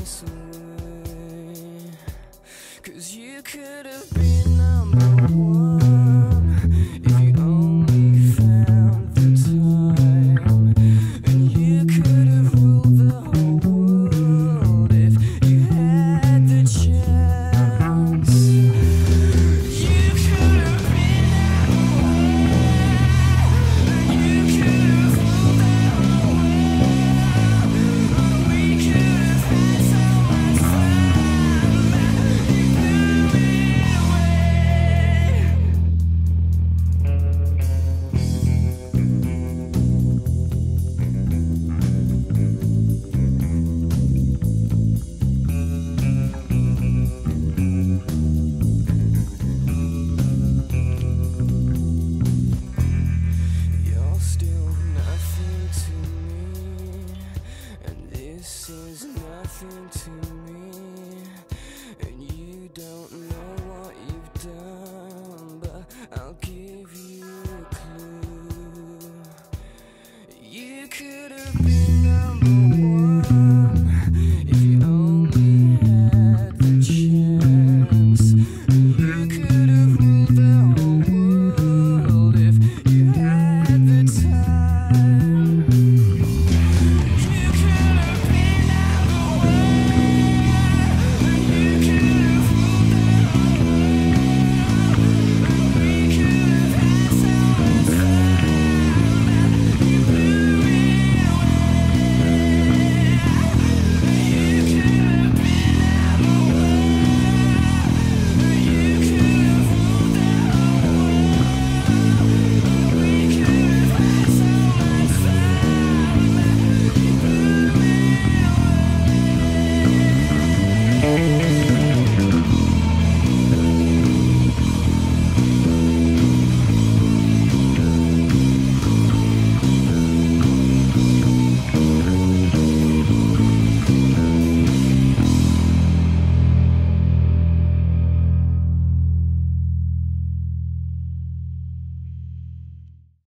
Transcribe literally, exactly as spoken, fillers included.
this away, 'cause you could have been number one if you only found the time, and you could have ruled the whole world if you had the chance. You could have been number one, you could have ruled the whole world. We could have had so much fun, but you blew it away. You're still nothing to me, and this is nothing to me.